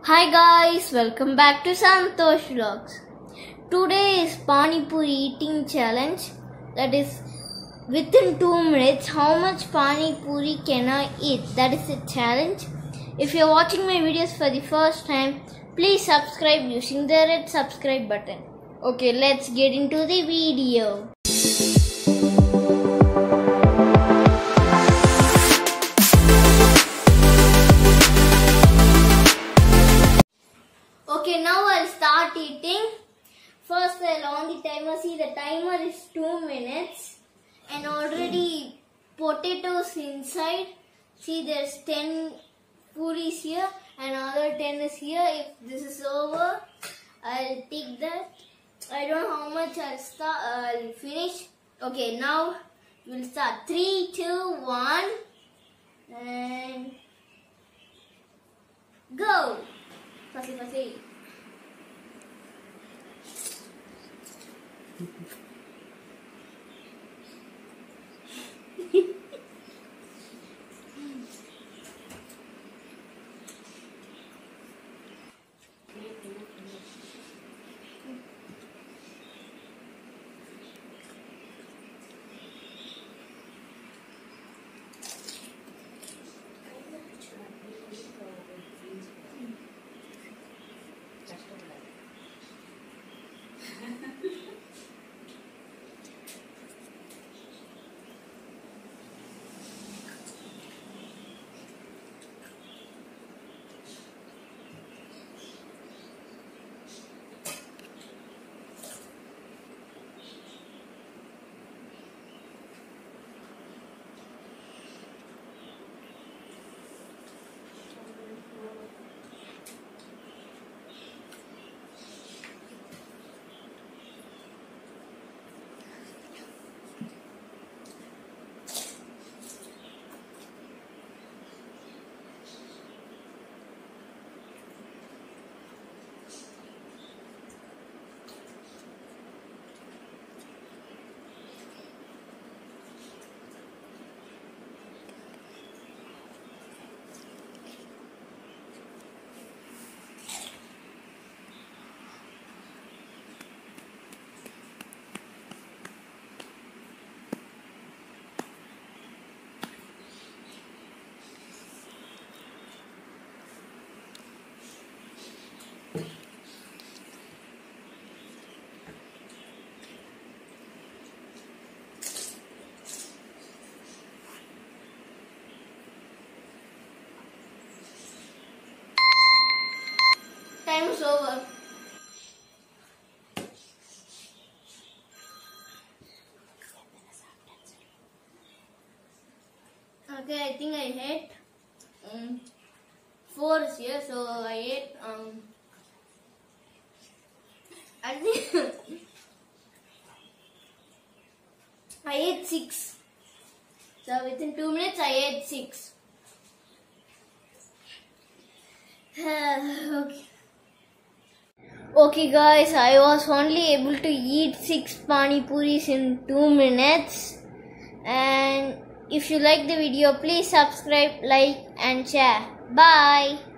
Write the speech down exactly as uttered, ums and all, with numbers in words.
Hi guys, welcome back to Santosh Vlogs. Today is Pani Puri eating challenge. That is within two minutes how much Pani Puri can I eat? That is the challenge. If you are watching my videos for the first time, please subscribe using the red subscribe button. Okay, let's get into the video. Okay, now I'll start eating. First I'll on the timer. See, the timer is two minutes and already potatoes inside. See, there's ten puris here and another ten is here. If this is over, I'll take that. I don't know how much I'll start. Uh, I'll finish. Okay, now we'll start. Three, two, one, and go. Fast, fast. Time is over. Okay, I think I ate um, four is here, so I ate um I think I ate six. So within two minutes I ate six. Okay. Okay guys, I was only able to eat six Pani Puris in two minutes. And if you like the video, please subscribe, like and share. Bye.